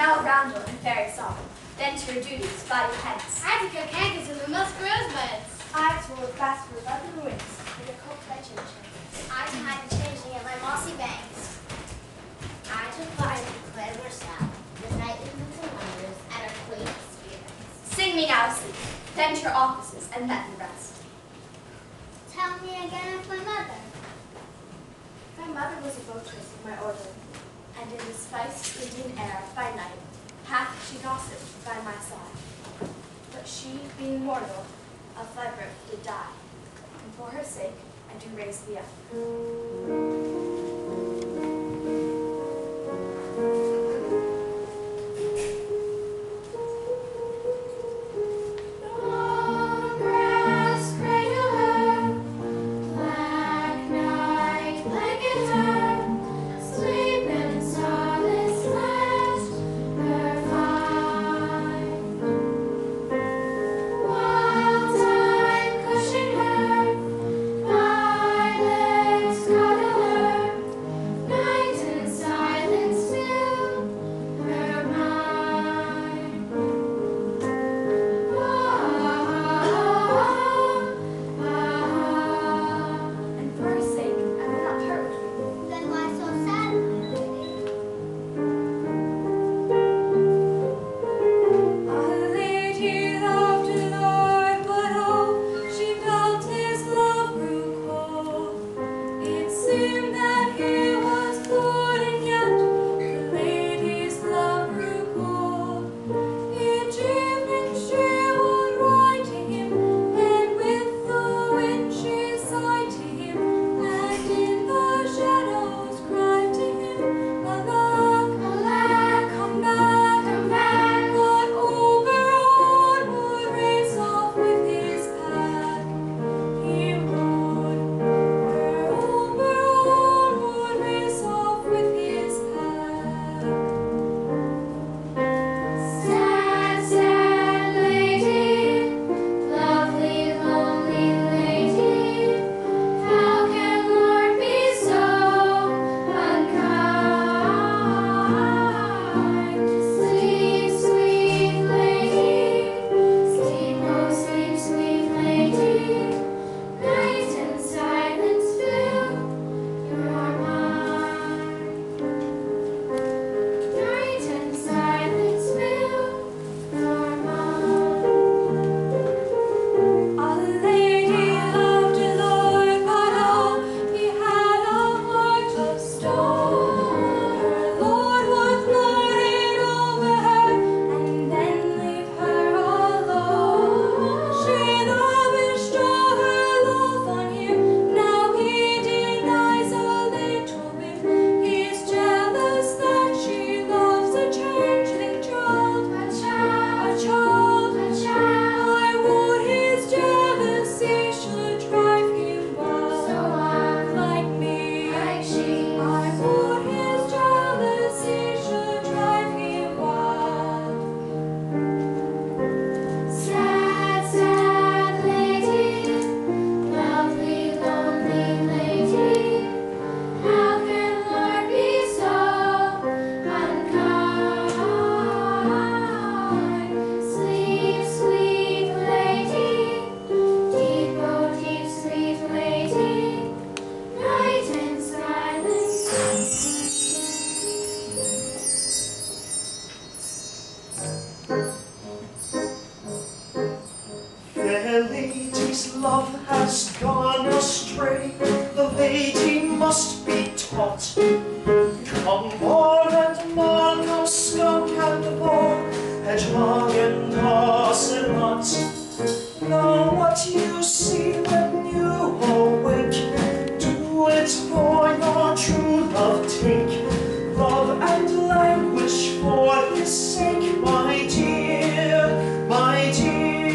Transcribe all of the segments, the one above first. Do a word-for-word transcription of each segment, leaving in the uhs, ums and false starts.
Now roundel and fairy song. Then to your duties, body hence. I to cook haggis in the musk rosebuds. I to hold fast for about the ruins, with a coat by chin chin. I to hide the changing at my mossy banks. I to fly the clever south, the night infants and wonders, and our queen spirits. Sing me now sleep, then to your offices, and let me rest. Tell me again of my mother. My mother was a votress of my order, and in the spiced Indian air by night hath she gossiped by my side. But she, being mortal, of thy birth did die, and for her sake I do raise thee up.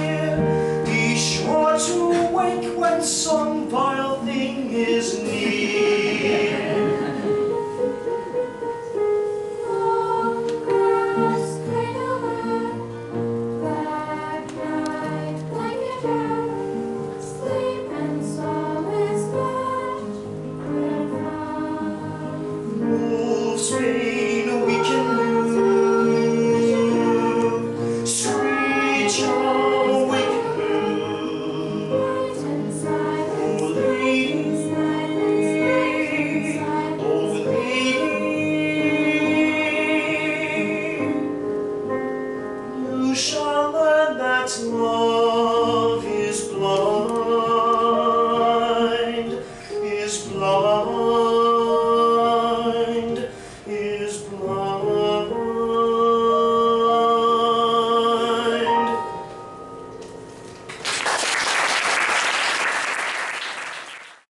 Some vile thing is near.